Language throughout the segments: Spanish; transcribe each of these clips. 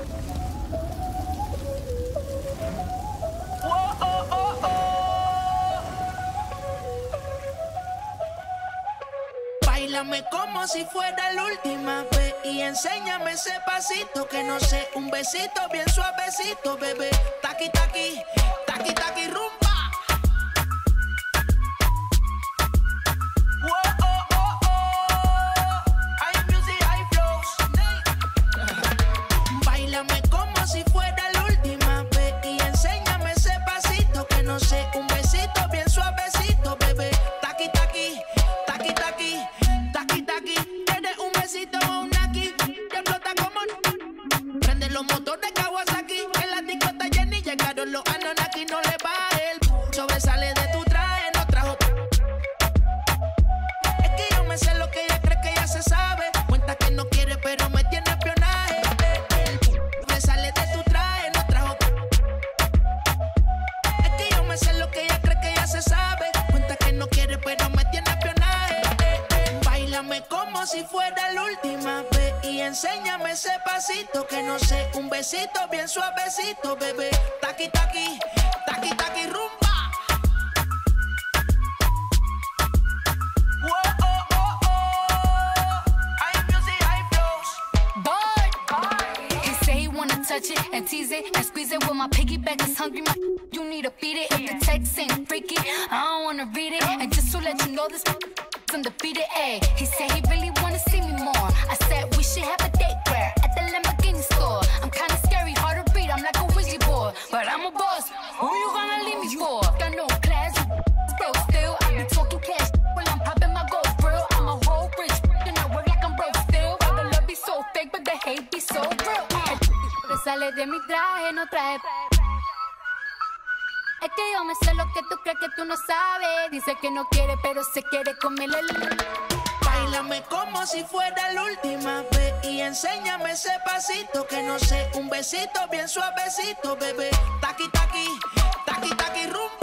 Báilame como si fuera la última vez y enséñame ese pasito que no sé, un besito bien suavecito, bebé. Taqui, taqui, taqui, taqui, rumba. Báilame como si fuera la última vez y enséñame ese pasito que no sé, un besito bien suavecito, bebé. Taqui, taqui, taqui, taqui, taqui, taqui. Tienes un besito o un aquí, te explota como. Prende los motores Kawasaki, en la discota Jenny llegaron los Anunnaki, no le va el sobresale de tu traje, no trajo. Es que yo me sé lo que ella cree que ya se sabe, cuenta que no quiere pero me tiene espionaje. Sale de tu traje, no trajo. Es que yo me sé lo que ella cree que ya se sabe, cuenta que no quiere pero me tiene espionaje. Báilame como si fuera la última vez y enséñame ese pasito que no sé, un besito bien suavecito, bebé. Taqui, taqui, taqui, taqui, rumba. Touch it and tease it and squeeze it. With my piggyback is hungry, my you need to feed it. If the text ain't freaky, I don't wanna read it. And just to let you know this undefeated, ayy. He said he really wanna see me more. I said we should have a date where at the Lamborghini store. I'm kinda scary, hard to read, I'm like a Ouija board, but I'm a boss. Who you gonna leave me for? Got no class, broke still. I be talking cash when I'm popping my gold grill. I'm a whole rich, and I work like I'm broke still. But the love be so fake, but the hate be so real. Sale de mi traje, no trae. Es que yo me sé lo que tú crees que tú no sabes. Dice que no quiere, pero se quiere comerle. Báilame como si fuera la última vez y enséñame ese pasito que no sé, un besito bien suavecito, bebé. Taqui, taqui, taqui, taqui, rumba.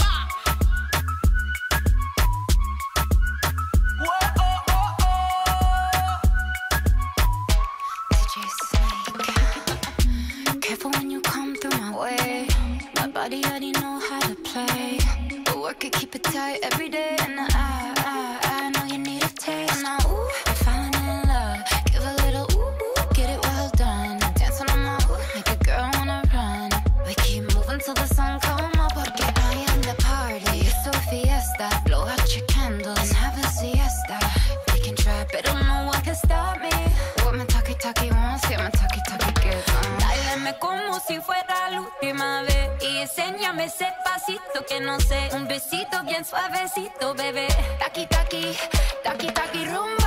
When you come through my way, my body already know how to play. But work it, keep it tight every day. And I know you need a taste. And now, ooh, I'm falling in love. Give a little ooh, get it well done. Dance on my ooh, make a girl wanna run. We keep moving till the sun come up. Porque I am the party. It's a fiesta. Blow out your candles and have a siesta. We can try, but no one can stop me. What my talkie wants, yeah, my talkie gets on. Báilame como si fuera la última vez y enséñame ese pasito que no sé, un besito bien suavecito, bebé. Taqui, taqui, taqui, taqui, rumba.